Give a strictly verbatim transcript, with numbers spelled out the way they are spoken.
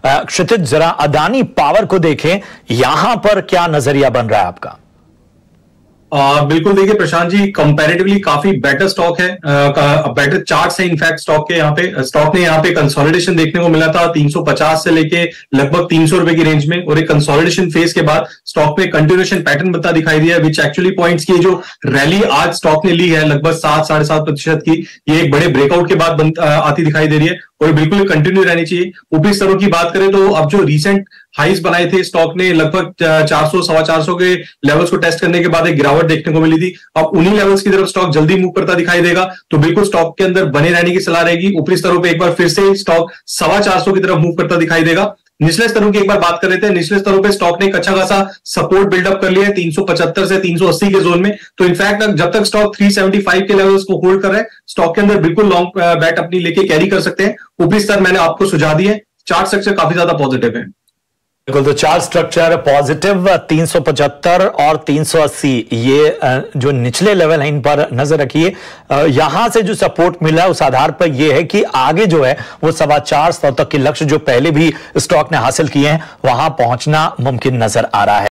क्षितिज, जरा अदानी पावर को देखें, यहां पर क्या नजरिया बन रहा है आपका? आ, बिल्कुल देखिए प्रशांत जी, कंपैरेटिवली काफी बेटर स्टॉक है, बेटर चार्ट्स है इनफैक्ट स्टॉक के। यहाँ पे स्टॉक ने यहाँ पे कंसोलिडेशन देखने को मिला था तीन सौ पचास से लेके लगभग तीन सौ रुपए की रेंज में, और एक कंसोलिडेशन फेज के बाद स्टॉक में कंटिन्यूएशन पैटर्न बनता दिखाई दिया, विच एक्चुअली पॉइंट्स की जो रैली आज स्टॉक ने ली है लगभग सात साढ़े सात प्रतिशत की, ये एक बड़े ब्रेकआउट के बाद बन, आती दिखाई दे रही है, और बिल्कुल कंटिन्यू रहनी चाहिए। ऊपरी स्तरों की बात करें तो अब जो रिसेंट हाइस बनाए थे स्टॉक ने लगभग चार सौ सवा चार सौ के लेवल्स को टेस्ट करने के बाद एक गिरावट देखने को मिली थी। अब उन्हीं लेवल्स की तरफ स्टॉक जल्दी मूव करता दिखाई देगा, तो बिल्कुल स्टॉक के अंदर बने रहने की सलाह रहेगी। ऊपरी स्तरों पे एक बार फिर से स्टॉक सवा चार सौ की तरफ मूव करता दिखाई देगा। निचले स्तरों की एक बार बात कर रहे थे, निचले स्तरों पे स्टॉक ने एक अच्छा खासा सपोर्ट बिल्डअप कर लिया है तीन सौ पचहत्तर से तीन सौ अस्सी के जोन में। तो इनफैक्ट जब तक स्टॉक तीन सौ पचहत्तर के लेवल्स को होल्ड कर रहा है, स्टॉक के अंदर बिल्कुल लॉन्ग बैट अपनी लेके कैरी कर सकते हैं। ऊपरी स्तर मैंने आपको सुझा दिए, चार्ट स्ट्रक्चर काफी ज्यादा पॉजिटिव है। बिल्कुल, तो चार्ट स्ट्रक्चर पॉजिटिव, तीन सौ पचहत्तर और तीन सौ अस्सी ये जो निचले लेवल है इन पर नजर रखिए। यहां से जो सपोर्ट मिला है उस आधार पर यह है कि आगे जो है वो सवा चार सौ तक के लक्ष्य जो पहले भी स्टॉक ने हासिल किए हैं वहां पहुंचना मुमकिन नजर आ रहा है।